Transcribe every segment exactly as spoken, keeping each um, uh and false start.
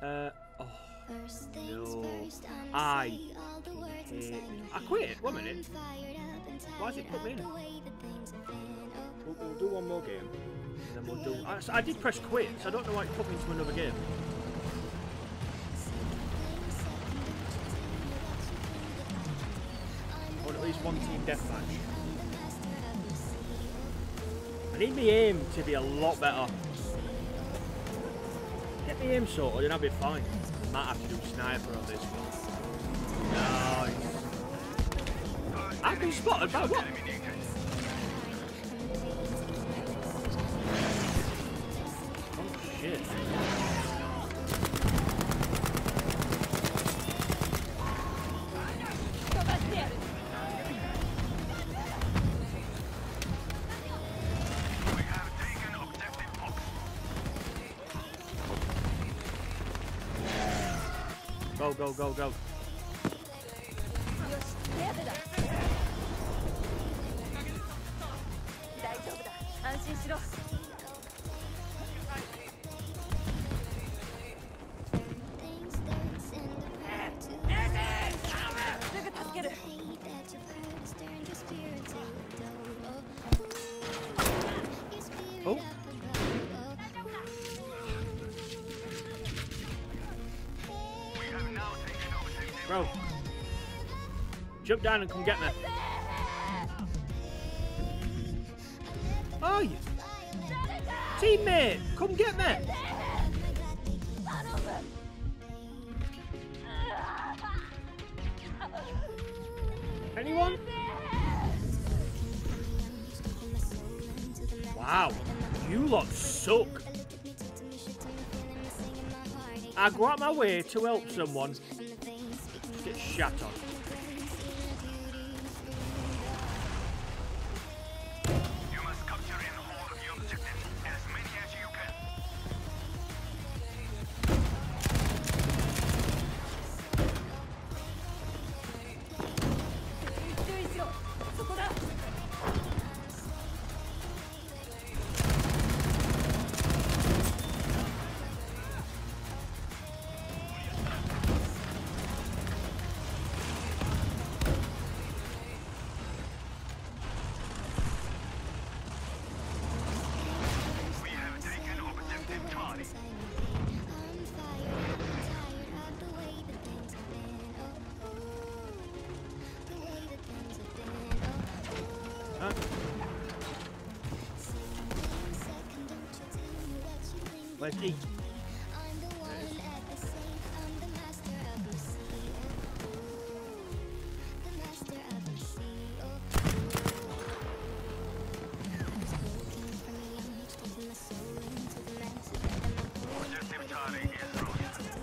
Uh, oh, no. I hate I quit. One minute. Why has it put me in? We'll, we'll do one more game. And then we'll do... I, I did press quit, so I don't know why it put me into another game. Or at least one team deathmatch. I need my aim to be a lot better. Get my aim sorted and I'll be fine. Might have to do sniper on this one. Nice. I've been spotted by what? Oh shit. Go, go, go, go. Oh. Bro, jump down and come get me. Oh, you teammate, come get me. Anyone? Wow, you lot suck. I go out my way to help someone. Get shot on. You must capture and hold the objective, as many as you can. Huh? Where's he? Objective Charlie is lost.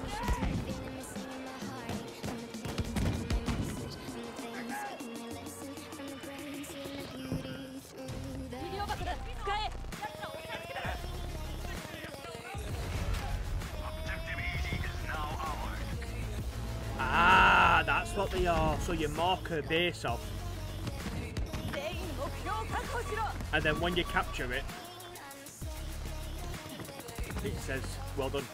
Ah, that's what they are. So you mark her base off. And then when you capture it, it says, well done.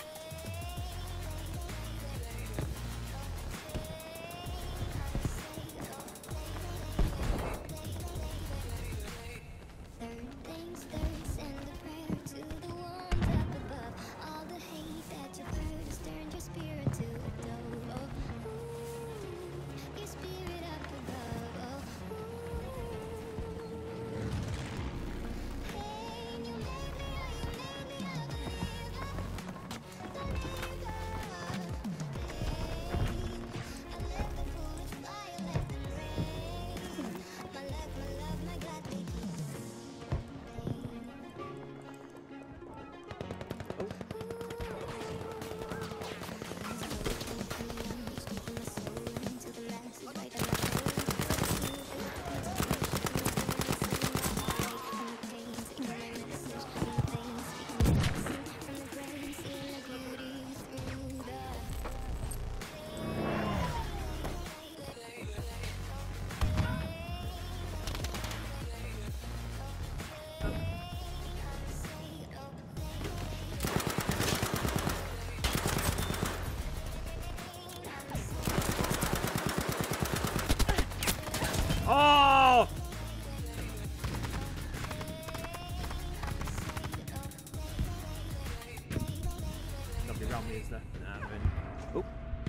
Is there? Nah, oh.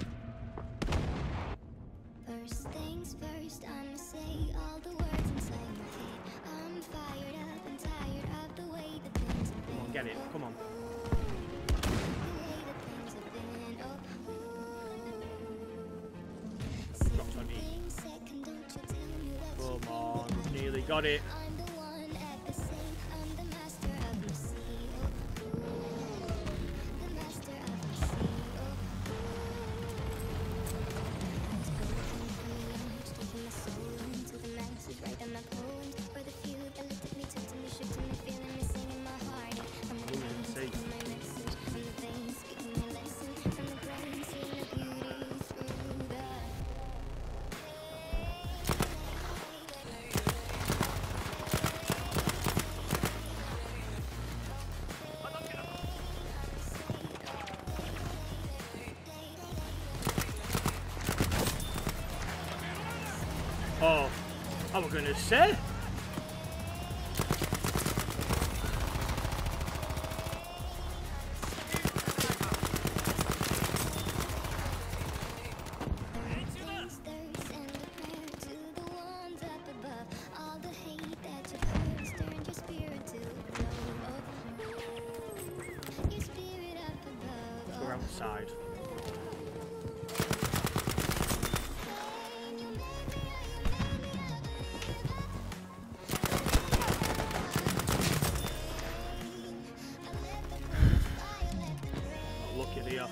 First things first, I'ma say all the words inside my head. I'm fired up and tired of the way that things have been. Come on, get it. Come on. The way that things have been. Oh. Dropped on me. Second, don't you tell me that you Come on. Nearly got it. I'm the one at the same. I'm the master of the sea. Oh. The master of the sea. Write down my poems for the few that looked at me, took to me, shook to me, feeling me, singing my heart out. From the pain, taking my message, from the veins, speaking my lesson, from the brain, seeing the beauty through the. Oh, I was gonna say. Go around the side. Not lucky there.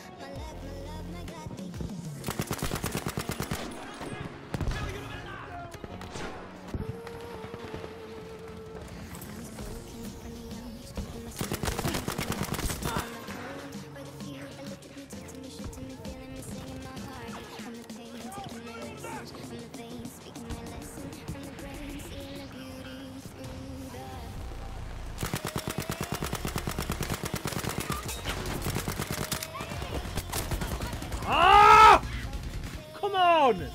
Ah! Come on!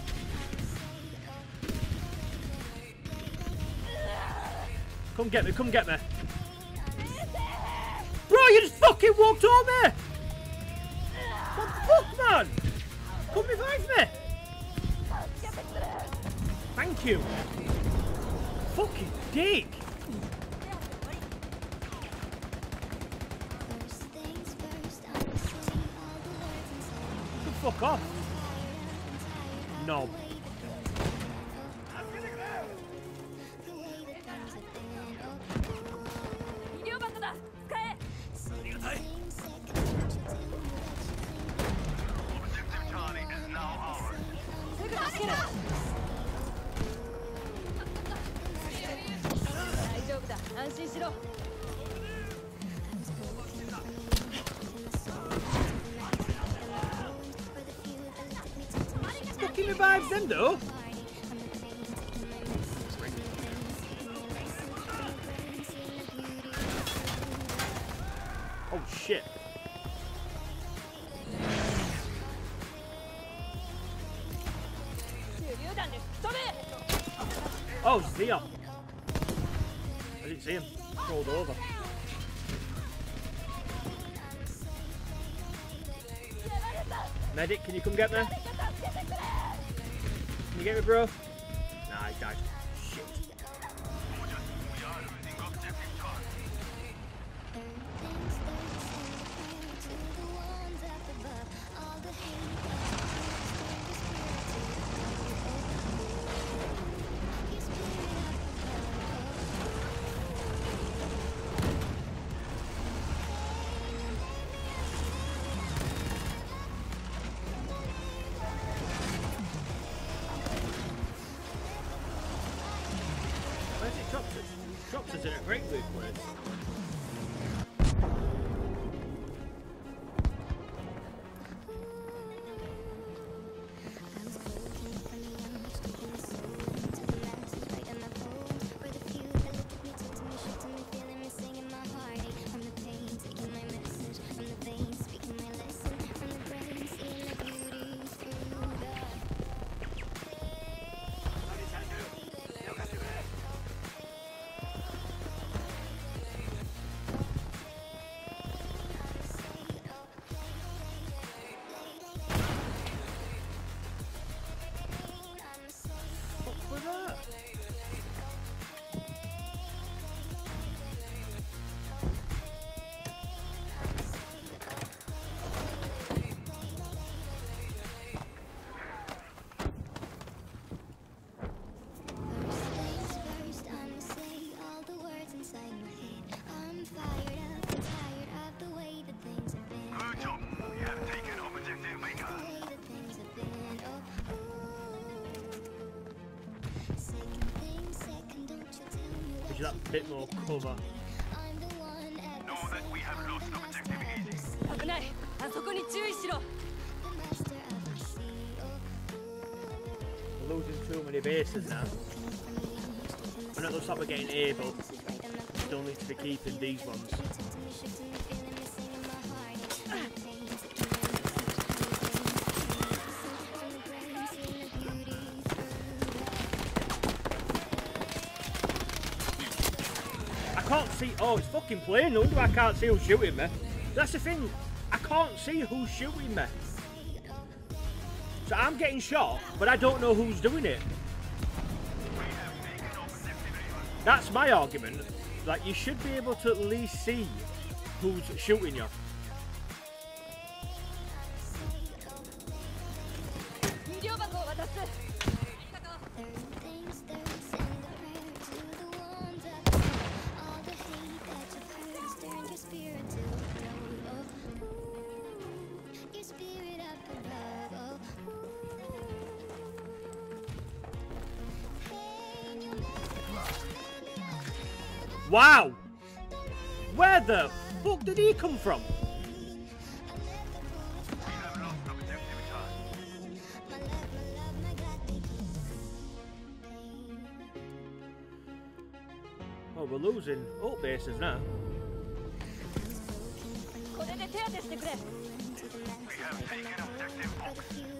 Come get me, come get me. Bro, you just fucking walked on me! What the fuck, man? Come revive me! Thank you! Fucking dick! Fuck off! No. Objective Charlie is now ours. 大丈夫だ、安心しろ。 Fucking revives them though! Oh shit! Oh, Zia! I didn't see him. Rolled over. Medic, can you come get me? Can you get me, bro? Nah, I died. Shit. We are losing objective Charlie. Where's it dropped us? Dropped us in a great loot place. you that bit more cover. Know that we have lost objective easy. 危ない。あそこに注意しろ。 We're losing too many bases now. And it looks like we're getting A, but we still need to be keeping these ones. I can't see. Oh, it's fucking playing. No wonder I can't see who's shooting me. That's the thing. I can't see who's shooting me. So I'm getting shot, but I don't know who's doing it. That's my argument. Like, you should be able to at least see who's shooting you. 飲料箱を渡す。 Wow! Where the fuck did he come from? We have lost objective Charlie. Oh, we're losing ult bases now. これで手当てしてくれ。 We have taken objective box.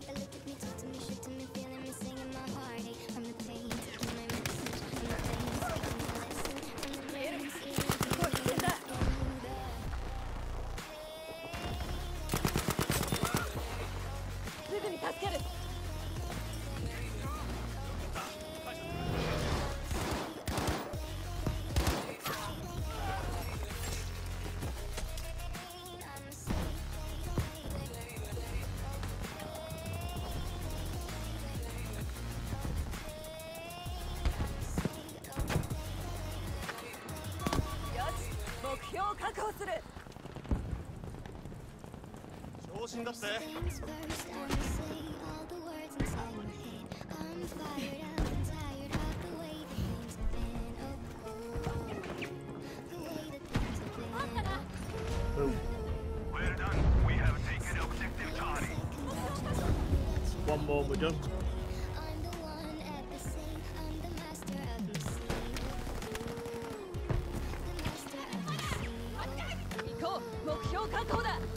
Boom. We're done. We have taken objective Charlie. One more, we're done. 行こう。目標確保だ。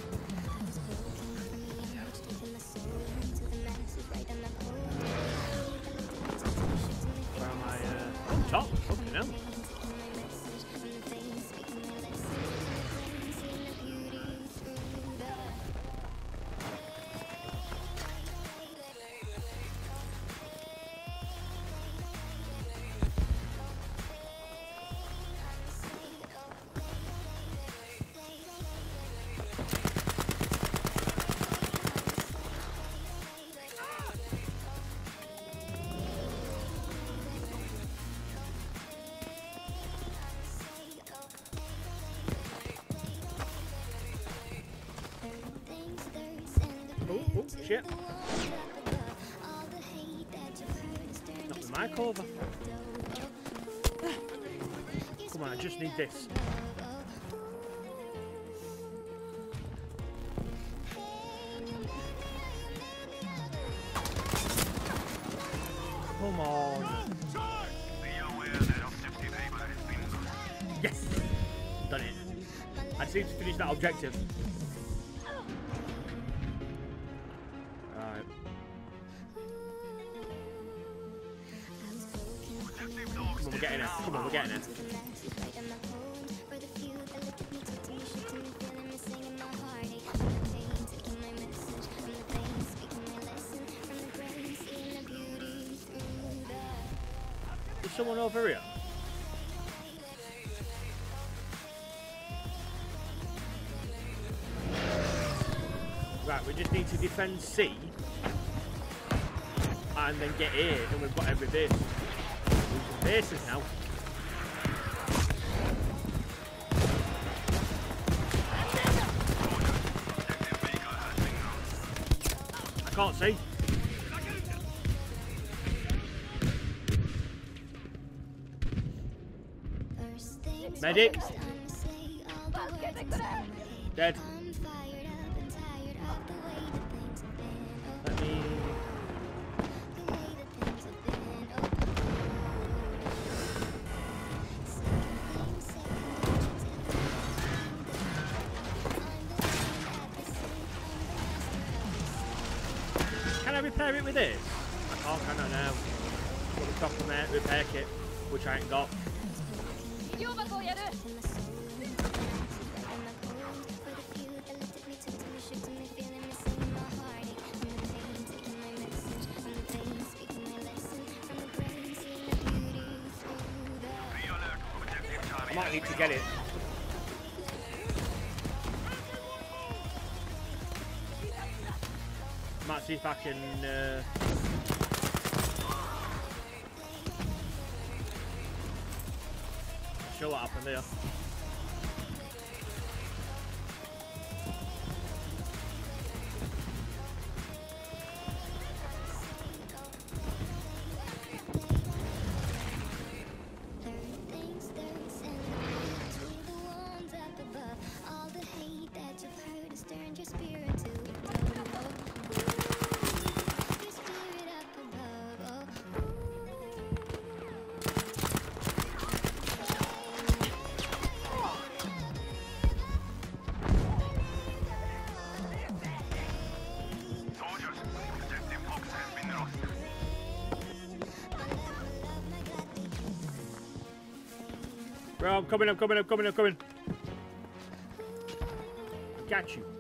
Where am I? Uh, on top? Fucking hell. Oh, oh, shit. Knocked the mic over. Come on, I just need this. Come on. Be aware that objective Able has been lost. Yes! Done it. I just need to finish that objective. Right. Objective dogs. Come on, we're getting it. Come on, we're getting it. There's someone over here. Right, we just need to defend C and then get A, and we've got every base. Losing bases now. I can't see. Medic. Dead. Let me. Can I repair it with this? Oh, can I now? Got the proper mate repair kit, which I ain't got. I might need to get it. Might see if I can uh, show what happened there. Bro, I'm coming, I'm coming, I'm coming, I'm coming. I got you.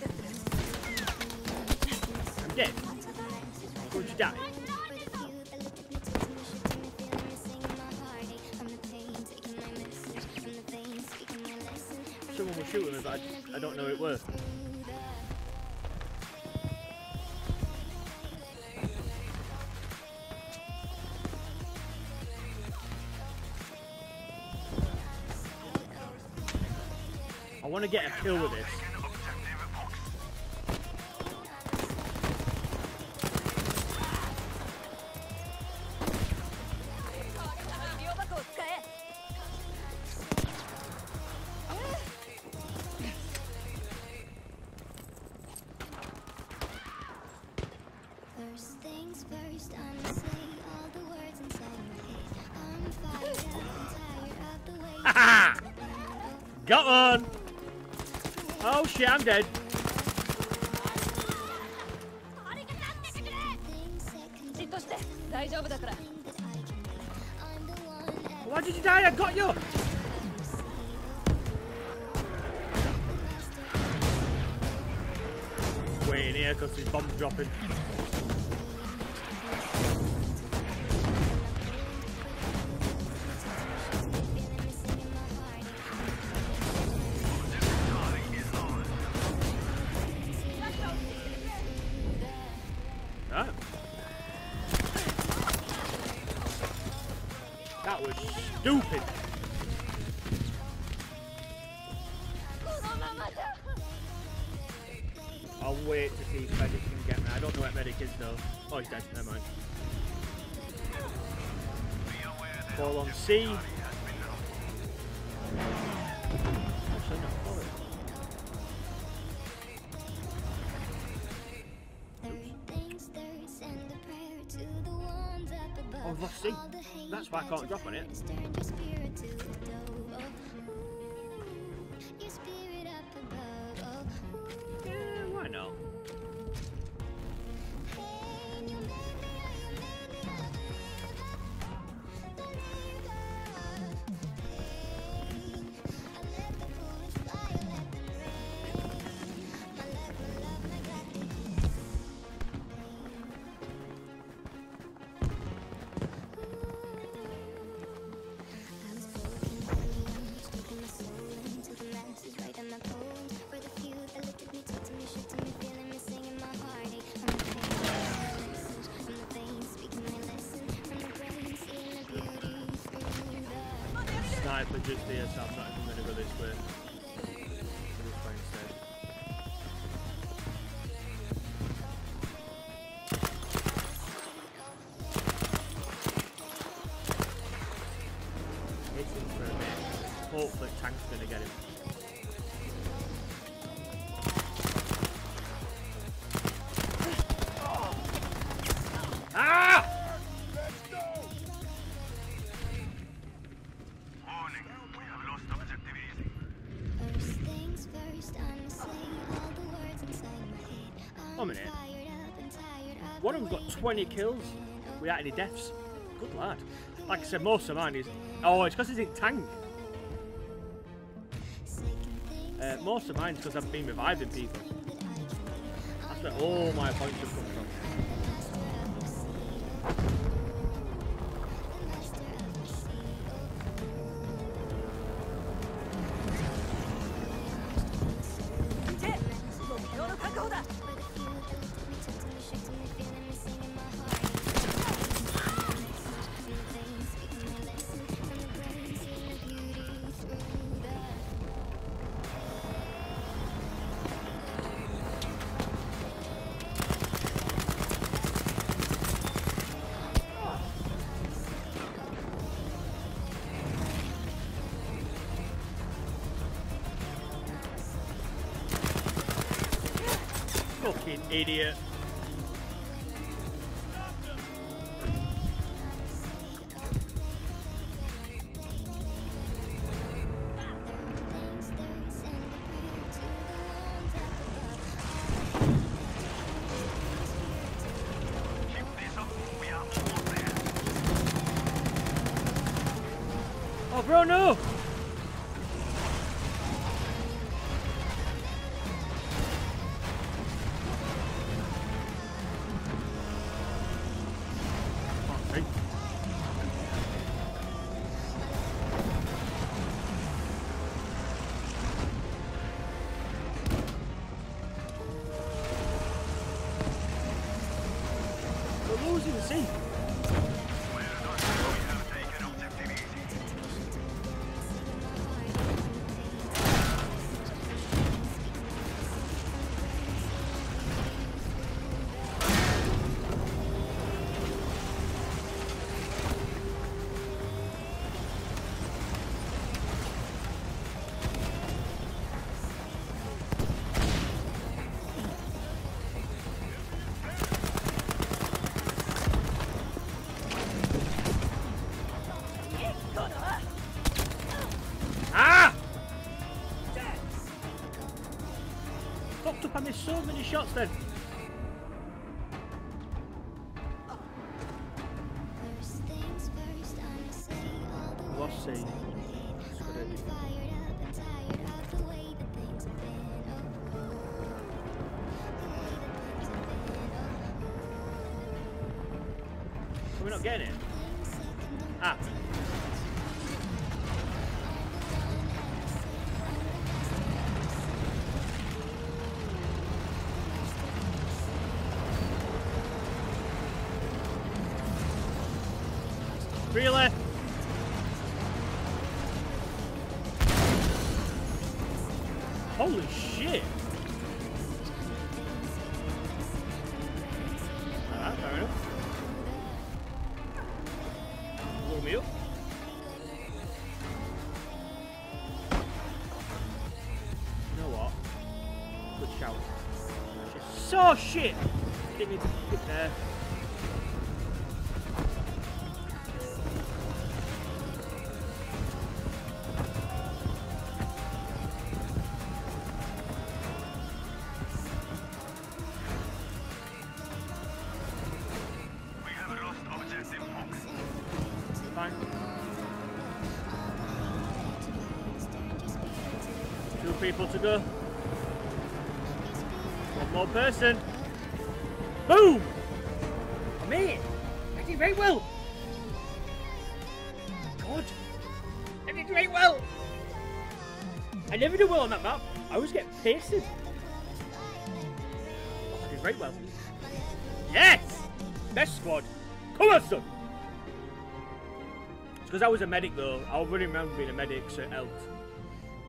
I'm dead. Where'd you die? Someone was shooting me, but I, I don't know who it was. I want to get a kill with this. First things first, I'ma say all the words inside my head. I'm fired up and tired of the way. Haha! Got one! Oh shit, I'm dead. Why did you die? I got you! Wait in here because there's bombs dropping. That was stupid. I'll wait to see if Medic can get me. I don't know what Medic is though. Oh, he's dead. Never mind. Fall on C. Actually, no. Fall Oh, I've lost C. That's why I can't drop on it. Yeah, why not? Sniper just here, so I'm not even going to go this way. Go this way instead. Hit him for a bit. Hopefully tank's gonna get him. Ah! Warning, we have lost objective easy. First things first, I'ma say all the words inside my head. One minute. I'm fired up and tired of One of the them's got way twenty that kills things have without any deaths. Good lad. Like I said, most of mine is. Oh, it's because he's in tank. second things Uh, most of mine is because I've been reviving people. That's where all my points have come from. Fucking idiot. Keep this up, we are almost there. Oh, bro, no! Fuck me. We're losing the sea. Well done, we have taken objective easy. Ah! Fucked up, I missed so many shots then. First things first, I'ma say all the Lost sea. words inside my head. That's what I I'm did. fired up and tired of the way that things have been. Oh, oh. The way that things have been. Oh, Are we not getting it? things second, Ah. Really? Holy shit! Alright, fair enough. Blow me up. You know what? Good shout. Shit. So shit! Didn't need to get there. We have lost objective Fox. Fine. Two people to go. One more person. Boom! I made it! I did very well! God! I did very well! I never do well on that map. I always get pasted. Oh, I did very well. Yes! Best squad. Come on, son! It's because I was a medic though. I was running around being a medic, so it helped.